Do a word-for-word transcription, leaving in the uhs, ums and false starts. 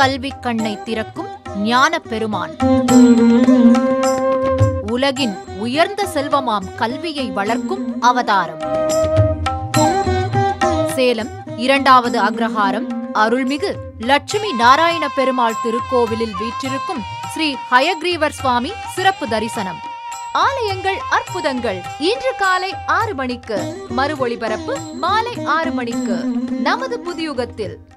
கல்வி கண்ணை திறக்கும் ஞான பெருமான். உலகின் உயர்ந்த செல்வமாம் கல்வியை வளர்க்கும் அவதாரம். சேலம் இரண்டாவது அக்ரஹாரம் அருள்மிகு லட்சுமி நாராயண பெருமாள் திருக்கோவிலில் வீற்றிருக்கும் ஸ்ரீ ஹயக்ரீவர் சுவாமி சிறப்பு தரிசனம். ஆலயங்கள் அற்புதங்கள் இன்று காலை ஆறு மணிக்கு, மறு ஒளிபரப்பு மாலை ஆறு மணிக்கு நமது புதியுகத்தில்.